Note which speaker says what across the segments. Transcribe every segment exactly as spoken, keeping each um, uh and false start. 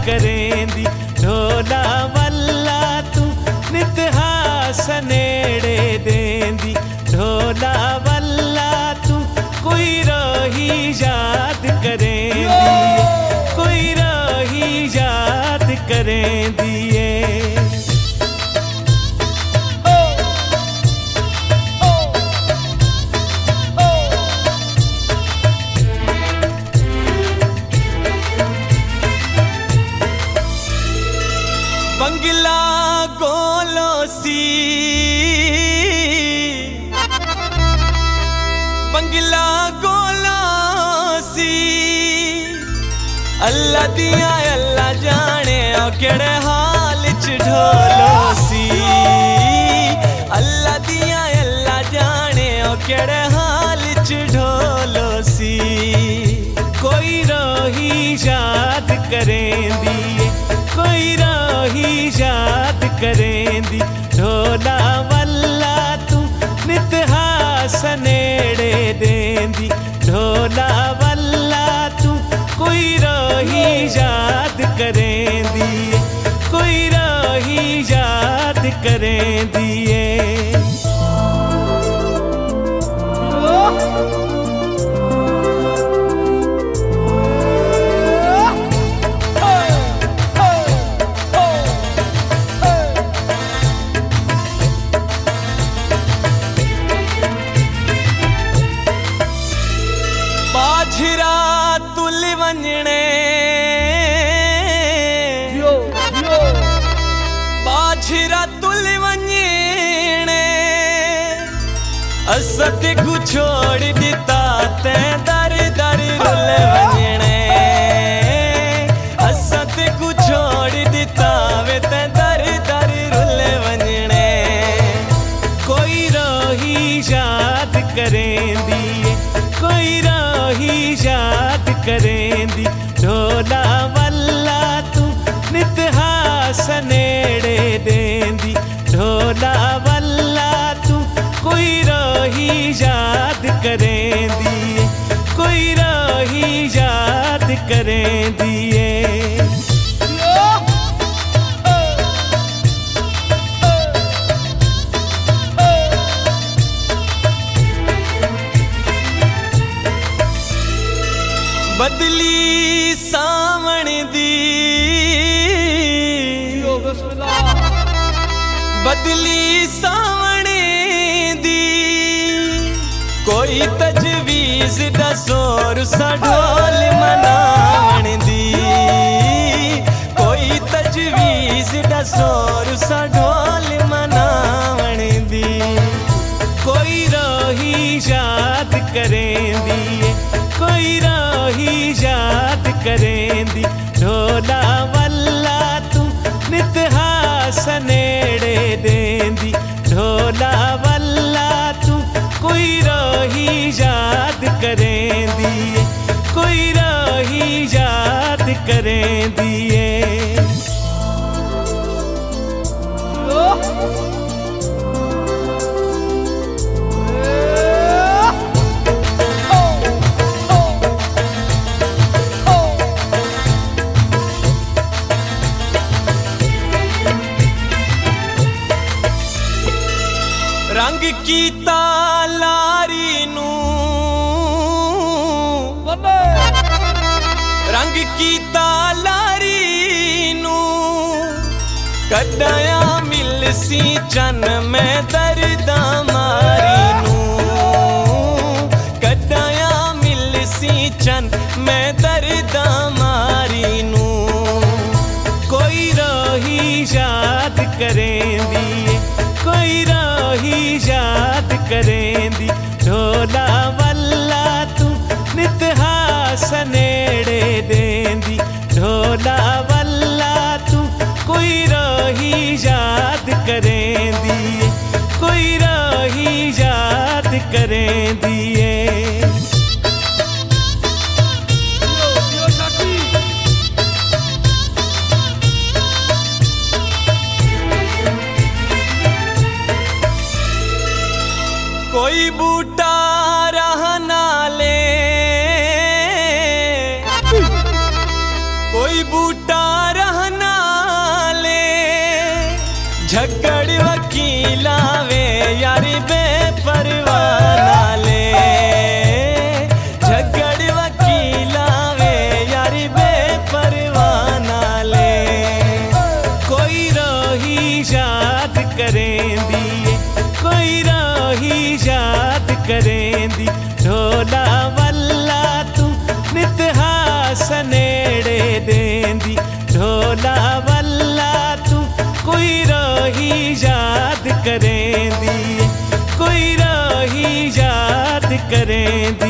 Speaker 1: करेंदी ढोला वल्ला तू नित हास नेड़े देंदी ढोला वल्ला तू कोई रोही याद करेंदी कोई रोही याद करेंदी बंगला गोलोसी बंगला गोलोसी अल्लाह दिया अल्लाह जाने ओ केड़े हाल च ढोलोसी अल्लाह दिया अल्लाह जाने ओ केड़े हाल च ढोलोसी कोई रोही याद करेंदी कोई रोही याद करेंदी ढोला वल्ला तू नित हास नेड़े देंदी ढोला वल्ला तू कोई रोही याद करेंदी कोई रोही याद करेंदी बाझरा तुल वंजने बाझरा तुल वंजने असत को छोड़ दिता ते दर दर रुल वंजने असत को छोड़ दिता वे ते दर दर रुल वंजने कोई रोही याद करेंदी कोई रोही याद करेंदी ढोला वल्ला तू नित हास नेड़े देंदी ढोला वल्ला तू कोई रोही याद करेंदी कोई रोही याद करेंदी बदली सावण दी बदली सावण दी कोई तजवीज दसोर सा ढोल मनावण दी कोई तजवीज दसोर सा ढोल मनावण दी कोई रोही याद करेंदी कोई रोही याद करेंदी ढोला वल्ला तू नित हास नेड़े देंदी ढोला वल्ला तू कोई रोही याद करेंदी कोई रोही याद करेंदी रंग कीता लारी नू रंग कीता लारी नू कड्डाया मिल सी चन मैं दर्दा मारी नू कड्डाया मिल सी चन मैं दर्दा मारी नू कोई रोही याद करेंदी कोई रोही याद करेंदी ढोला वल्ला तू नित हास नेड़े देंदी ढोला वल्ला तू कोई रोही याद करेंदी कोई रोही याद करेंदी कोई बूटा रहना ले कोई बूटा करेंदी ढोला वल्ला तू नितहास नेड़े देंदी ढोला वल्ला तू कोई रोही याद करेंदी कोई रोही याद करेंदी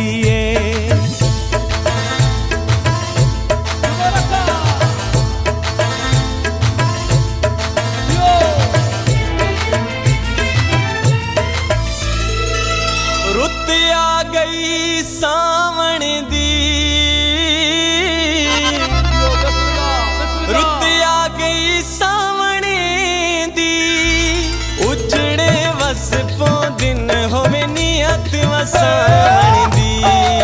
Speaker 1: रुत आ गई सावण दी रुत आ गई सावण दी उजड़े वसपों दिन होवे नियत वसावण दी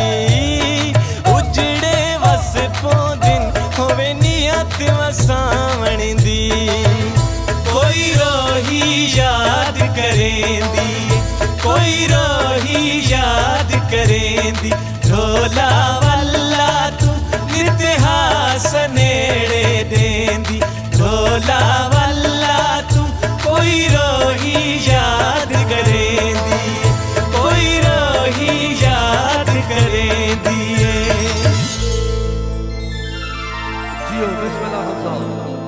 Speaker 1: उजड़े वसपों दिन होवे नियत वसावण दी कोई रोही याद करेंदी कोई रोही याद करेंदी ढोला वल्ला तू नितहास नेड़े देंदी ढोला वल्ला तू कोई रोही याद करेंदी कोई रोही याद करेंदी जियो बिस्मिल्लाह।